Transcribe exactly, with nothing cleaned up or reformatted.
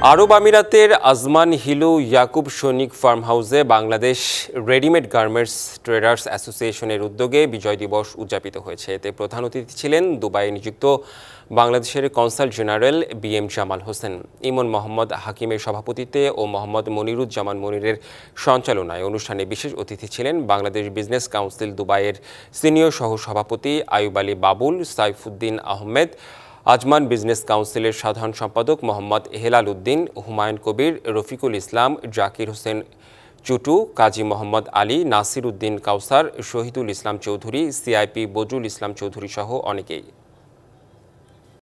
আরব আমিরাতের আজমান হিলু ইয়াকুব সৈনিক ফার্ম হাউসে বাংলাদেশ রেডিমেড গার্মেন্টস ট্রেডার্স অ্যাসোসিয়েশনের উদ্যোগে বিজয় দিবস উদযাপিত হয়েছে। এতে প্রধান অতিথি ছিলেন দুবাইয়ে নিযুক্ত বাংলাদেশের consul general B M Jamal Hossain. Emon Mohammad হাকিমের সভাপতিত্বে ও মোহাম্মদ মনিরুজ্জামান মনিরের সঞ্চালনায় অনুষ্ঠানে বিশেষ অতিথি ছিলেন বাংলাদেশ বিজনেস কাউন্সিল দুবাইয়ের সিনিয়র সহ সভাপতি আয়ুব আলী বাবুল, সাইফুদ্দিন আহমেদ, আজমান বিজনেস কাউন্সিলের সাধারণ সম্পাদক মোহাম্মদ হেলাল উদ্দিন, হুমায়ুন কবির, রফিকুল ইসলাম, জাকির হোসেন চুটু, কাজী মোহাম্মদ আলী, নাসির উদ্দিন কাউসার, শহীদুল ইসলাম চৌধুরী, সিআইপি বজরুল ইসলাম চৌধুরী সহ অনেকেই।